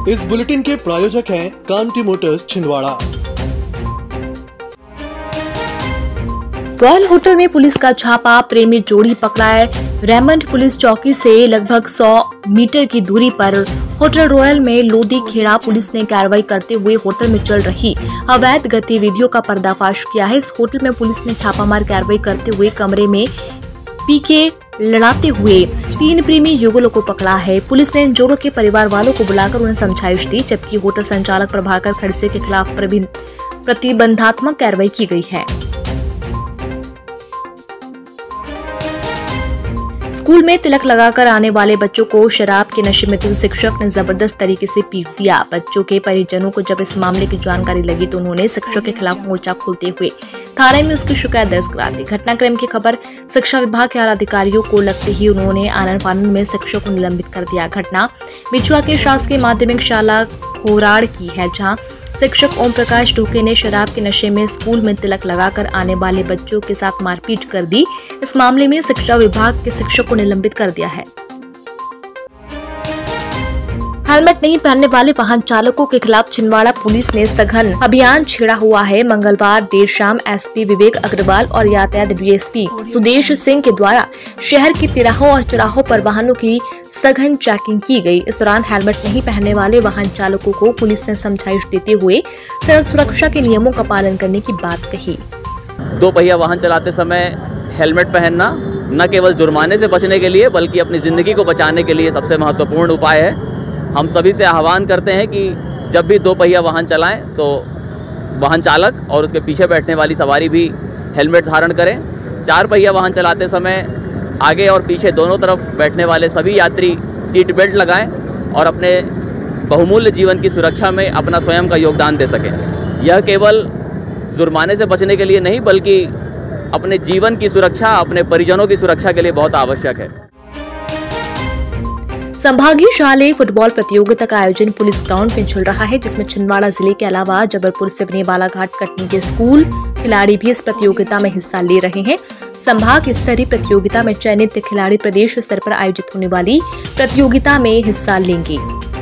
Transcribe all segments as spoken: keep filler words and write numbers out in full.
इस बुलेटिन के प्रायोजक हैं Kanti motors Chhindwara. Royal hotel में पुलिस का छापा, प्रेमी जोड़ी पकड़ा है। रेमंड पुलिस चौकी से लगभग सौ मीटर की दूरी पर होटल रॉयल में लोधी खेड़ा पुलिस ने कार्रवाई करते हुए होटल में चल रही अवैध गतिविधियों का पर्दाफाश किया है। इस होटल में पुलिस ने छापामार कार्रवाई करते हुए कमरे में पीके लड़ाते हुए तीन प्रेमी युगलों को पकड़ा है। पुलिस ने इन जोड़ों के परिवार वालों को बुलाकर उन्हें समझाइश दी, जबकि होटल संचालक प्रभाकर खड़से के खिलाफ प्रतिबंधात्मक कार्रवाई की गई है। स्कूल में तिलक लगाकर आने वाले बच्चों को शराब के नशे में धुत शिक्षक ने जबरदस्त तरीके से पीट दिया। बच्चों के परिजनों को जब इस मामले की जानकारी लगी तो उन्होंने शिक्षक के खिलाफ मोर्चा खोलते हुए थाने में उसकी शिकायत दर्ज करा दी। घटनाक्रम की खबर शिक्षा विभाग के आला अधिकारियों को लगते ही उन्होंने आनन फानन में शिक्षक को निलंबित कर दिया। घटना बिछुआ के शासकीय माध्यमिक शाला खोराड़ की है, जहाँ शिक्षक ओम प्रकाश ढूके ने शराब के नशे में स्कूल में तिलक लगाकर आने वाले बच्चों के साथ मारपीट कर दी। इस मामले में शिक्षा विभाग के शिक्षक को निलंबित कर दिया है। हेलमेट नहीं पहनने वाले वाहन चालकों के खिलाफ छिंदवाड़ा पुलिस ने सघन अभियान छेड़ा हुआ है। मंगलवार देर शाम एसपी विवेक अग्रवाल और यातायात डीएसपी सुदेश सिंह के द्वारा शहर के तिराहों और चौराहों पर वाहनों की सघन चेकिंग की गई। इस दौरान हेलमेट नहीं पहनने वाले वाहन चालकों को पुलिस ने समझाइश देते हुए सड़क सुरक्षा के नियमों का पालन करने की बात कही। दो पहिया वाहन चलाते समय हेलमेट पहनना न केवल जुर्माने से बचने के लिए बल्कि अपनी जिंदगी को बचाने के लिए सबसे महत्वपूर्ण उपाय है। हम सभी से आह्वान करते हैं कि जब भी दो पहिया वाहन चलाएं तो वाहन चालक और उसके पीछे बैठने वाली सवारी भी हेलमेट धारण करें। चार पहिया वाहन चलाते समय आगे और पीछे दोनों तरफ बैठने वाले सभी यात्री सीट बेल्ट लगाएं और अपने बहुमूल्य जीवन की सुरक्षा में अपना स्वयं का योगदान दे सकें। यह केवल जुर्माने से बचने के लिए नहीं बल्कि अपने जीवन की सुरक्षा, अपने परिजनों की सुरक्षा के लिए बहुत आवश्यक है। संभागीय शालेय फुटबॉल प्रतियोगिता का आयोजन पुलिस ग्राउंड में चल रहा है, जिसमें छिंदवाड़ा जिले के अलावा जबलपुर, सिवनी, बालाघाट, कटनी के स्कूल खिलाड़ी भी इस प्रतियोगिता में हिस्सा ले रहे हैं। संभाग स्तरीय प्रतियोगिता में चयनित खिलाड़ी प्रदेश स्तर पर आयोजित होने वाली प्रतियोगिता में हिस्सा लेंगे।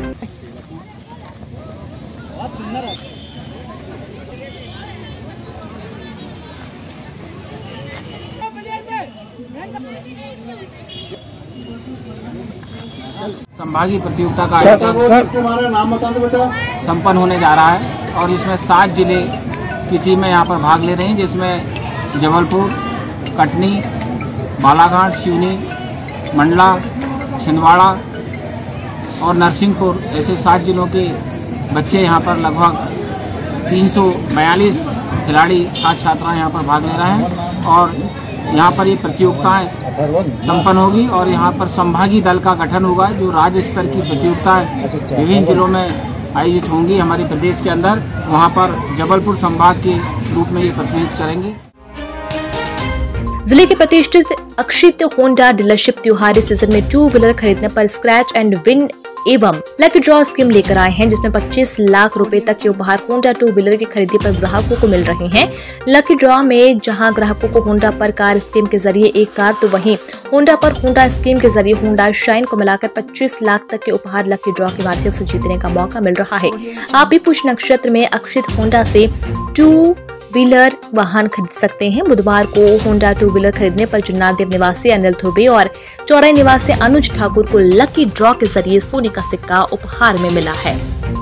संभागीय प्रतियोगिता का आयोजन संपन्न होने जा रहा है और इसमें सात जिले की टीमें यहाँ पर भाग ले रही हैं, जिसमें जबलपुर, कटनी, बालाघाट, सिवनी, मंडला, छिंदवाड़ा और नरसिंहपुर ऐसे सात जिलों के बच्चे यहाँ पर लगभग तीन सौ बयालीस खिलाड़ी छात्र छात्राएँ यहाँ पर भाग ले रहे हैं और यहाँ पर ये प्रतियोगिताएं संपन्न होगी और यहाँ पर संभागीय दल का गठन होगा, जो राज्य स्तर की प्रतियोगिताएं विभिन्न जिलों में आयोजित होंगी हमारे प्रदेश के अंदर। वहाँ पर जबलपुर संभाग के रूप में ये प्रतिनिधित्व करेंगे। जिले के प्रतिष्ठित अक्षित होंडा डीलरशिप त्योहारी सीजन में टू व्हीलर खरीदने पर स्क्रैच एंड विन एवं लकी ड्रॉ स्कीम लेकर आए हैं, जिसमें पच्चीस लाख रुपए तक के उपहार होंडा टू व्हीलर की खरीदी पर ग्राहकों को मिल रहे हैं। लकी ड्रॉ में जहां ग्राहकों को होंडा पर कार स्कीम के जरिए एक कार, तो वहीं होंडा पर होंडा स्कीम के जरिए होंडा शाइन को मिलाकर पच्चीस लाख तक के उपहार लकी ड्रॉ के माध्यम से जीतने का मौका मिल रहा है। आप भी पुष्य नक्षत्र में अक्षित होंडा से टू व्हीलर वाहन खरीद सकते हैं। बुधवार को होंडा टू व्हीलर खरीदने पर जुन्नारदेव निवासी अनिल ध्रुवे और चौराई निवासी अनुज ठाकुर को लकी ड्रॉ के जरिए सोने का सिक्का उपहार में मिला है।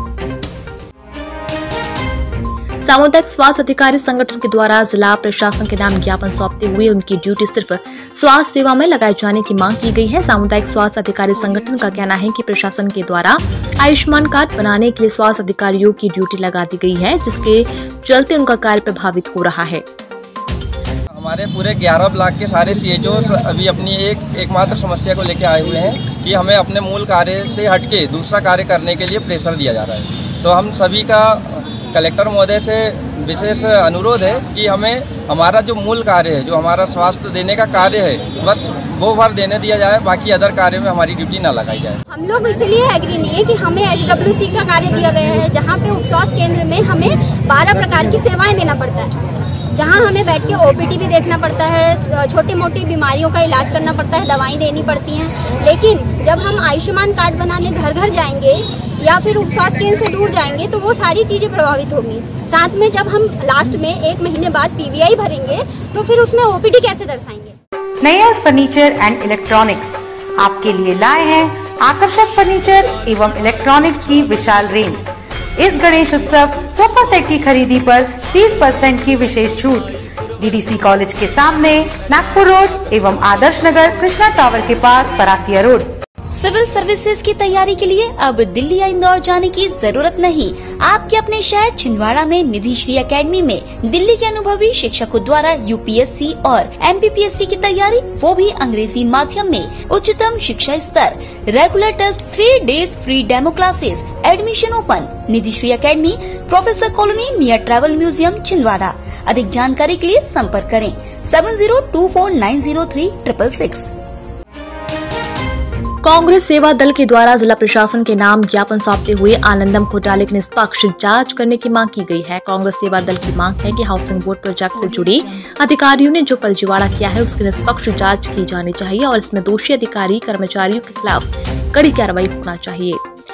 सामुदायिक स्वास्थ्य अधिकारी संगठन के द्वारा जिला प्रशासन के नाम ज्ञापन सौंपते हुए उनकी ड्यूटी सिर्फ स्वास्थ्य सेवा में लगाए जाने की मांग की गई है। सामुदायिक स्वास्थ्य अधिकारी संगठन का कहना है कि प्रशासन के द्वारा आयुष्मान कार्ड बनाने के लिए स्वास्थ्य अधिकारियों की ड्यूटी लगा दी गई है, जिसके चलते उनका कार्य प्रभावित हो रहा है। हमारे पूरे ग्यारह ब्लॉक के सारे सीएचओ अभी अपनी एक एकमात्र समस्या को लेकर आए हुए हैं कि हमें अपने मूल कार्य से हटके दूसरा कार्य करने के लिए प्रेशर दिया जा रहा है। तो हम सभी का कलेक्टर महोदय से विशेष अनुरोध है कि हमें हमारा जो मूल कार्य है, जो हमारा स्वास्थ्य देने का कार्य है, बस वो भर देने दिया जाए, बाकी अदर कार्य में हमारी ड्यूटी ना लगाई जाए। हम लोग इसलिए एग्री नहीं है कि हमें एच डब्ल्यू सी का कार्य दिया गया है, जहाँ पे उप स्वास्थ्य केंद्र में हमें बारह प्रकार की सेवाएं देना पड़ता है, जहाँ हमें बैठ के ओपीडी भी देखना पड़ता है, छोटी मोटी बीमारियों का इलाज करना पड़ता है, दवाएं देनी पड़ती हैं। लेकिन जब हम आयुष्मान कार्ड बनाने घर घर जाएंगे या फिर उपस्वास्थ्य केंद्र से दूर जाएंगे तो वो सारी चीजें प्रभावित होंगी। साथ में जब हम लास्ट में एक महीने बाद पीवीआई भरेंगे तो फिर उसमें ओपीडी कैसे दर्शाएंगे। नया फर्नीचर एंड इलेक्ट्रॉनिक्स आपके लिए लाए हैं आकर्षक फर्नीचर एवं इलेक्ट्रॉनिक्स की विशाल रेंज। इस गणेश उत्सव सोफा सेट की खरीदी पर तीस परसेंट की विशेष छूट डीडीसी कॉलेज के सामने नागपुर रोड एवं आदर्श नगर कृष्णा टावर के पास परासिया रोड। सिविल सर्विसेज की तैयारी के लिए अब दिल्ली या इंदौर जाने की जरूरत नहीं। आपके अपने शहर छिंदवाड़ा में निधि श्री एकेडमी में दिल्ली के अनुभवी शिक्षकों द्वारा यूपीएससी और एमपीपीएससी की तैयारी, वो भी अंग्रेजी माध्यम में। उच्चतम शिक्षा स्तर, regular test, three days free demo classes, admission open. Nidhi Shri academy, professor colony near travel museum Chhindwara. अधिक जानकारी के लिए संपर्क करें seven zero two four nine zero three triple six. Congress Seva Dal के द्वारा जिला प्रशासन के नाम ज्ञापन सौंपते हुए आनंदम घोटाले की निष्पक्ष जांच करने की मांग की गई है। कांग्रेस सेवा दल की मांग है कि हाउसिंग बोर्ड प्रोजेक्ट से जुड़े अधिकारियों ने जो फर्जीवाड़ा किया है उसकी निष्पक्ष जांच की जानी चाहिए और इसमें दोषी अधिकारी कर्मचारियों के खिलाफ कड़ी कार्रवाई होना चाहिए।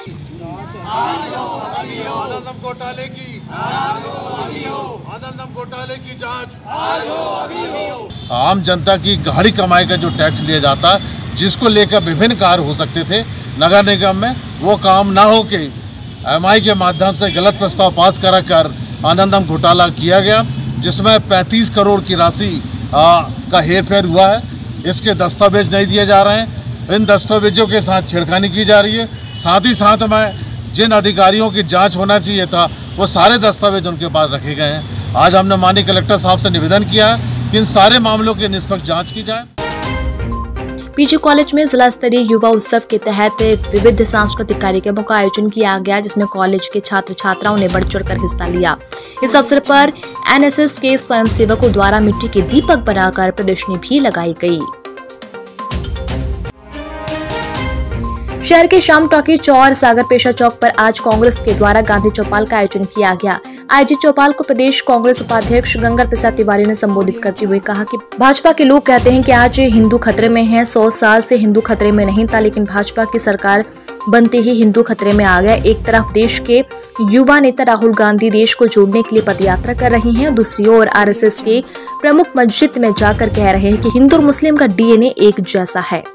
आनंदम घोटाले की आनंदम घोटाले की जांच। आम जनता की गाढ़ी कमाई का जो टैक्स लिया जाता है, जिसको लेकर विभिन्न कार्य हो सकते थे नगर निगम में, वो काम ना हो के एमआई के माध्यम से गलत प्रस्ताव पास करा कर आनंदम घोटाला किया गया, जिसमें पैंतीस करोड़ की राशि का हेरफेर हुआ है। इसके दस्तावेज नहीं दिए जा रहे हैं, इन दस्तावेजों के साथ छेड़खानी की जा रही है। साथ ही साथ में जिन अधिकारियों की जांच होना चाहिए था वो सारे दस्तावेज उनके पास रखे गए हैं। आज हमने माननीय कलेक्टर साहब से निवेदन किया है कि इन सारे मामलों की निष्पक्ष जांच की जाए। पीजी कॉलेज में जिला स्तरीय युवा उत्सव के तहत विविध सांस्कृतिक कार्यक्रमों का आयोजन किया गया, जिसमें कॉलेज के छात्र छात्राओं ने बढ़ चढ़कर हिस्सा लिया। इस अवसर पर एनएसएस के स्वयंसेवकों द्वारा मिट्टी के दीपक बनाकर प्रदर्शनी भी लगाई गई। शहर के श्याम टॉकी चौर सागर पेशा चौक पर आज कांग्रेस के द्वारा गांधी चौपाल का आयोजन किया गया। आयोजित चौपाल को प्रदेश कांग्रेस उपाध्यक्ष गंगा प्रसाद तिवारी ने संबोधित करते हुए कहा कि भाजपा के लोग कहते हैं कि आज हिंदू खतरे में है। सौ साल से हिंदू खतरे में नहीं था, लेकिन भाजपा की सरकार बनते ही हिंदू खतरे में आ गया। एक तरफ देश के युवा नेता राहुल गांधी देश को जोड़ने के लिए पदयात्रा कर रही हैं, दूसरी ओर आरएसएस के प्रमुख मस्जिद में जाकर कह रहे हैं कि हिंदू और मुस्लिम का डीएनए एक जैसा है।